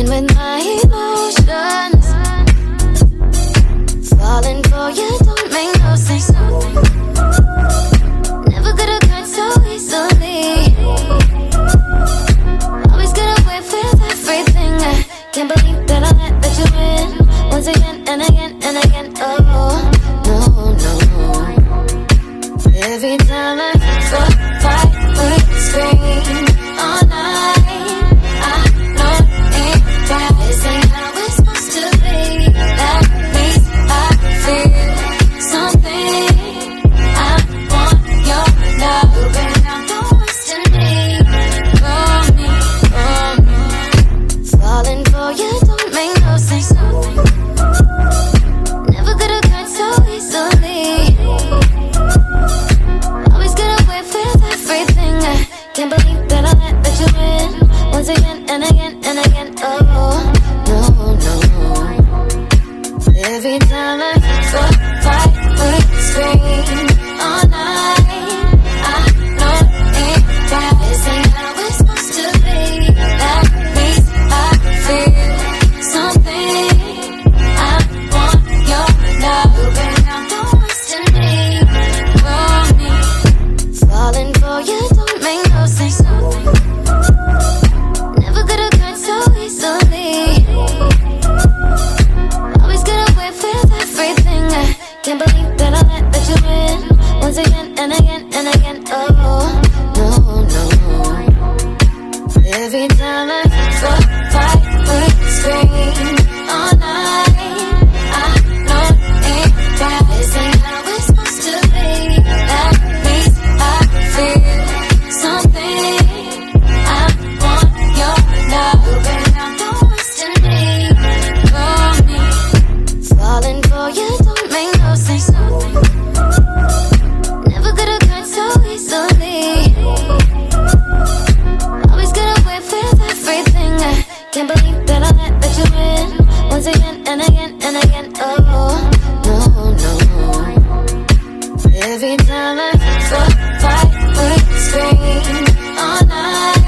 with my emotions. Falling for you don't make no sense. Never could've got so easily. Always get away with everything. I can't believe that I let you in once again and again and again. Oh, no, no. Every time I fight, we scream all night. I know it ain't right. This ain't how it's supposed to be. At least I feel something. I want your love. You bring out the worst in me. For me, for me. Falling for you don't make no sense. Never could've got so easily. Always get away with everything. I can't believe that I let you in once again and again and again. Oh, no, no. Every time I fight, we scream all night. I know it ain't right. This ain't how it's supposed to be. At least I feel something. I want your love. You bring out the worst in me. For me, falling for you don't make no sense. Never could've got so easily. Always get away with everything. I can't believe that I let you in once again and again and again. Oh, no, no. Every time I fight, we scream all night. I know it ain't right. This ain't how it's supposed to be. At least I feel something. I want your love. You bring out the worst in me. For me, falling for you don't make no sense. Never could've got so easily. Always get away with everything. I can't believe that I let you in once again and again and again. Oh, no, no. Every time I fight, we scream all night.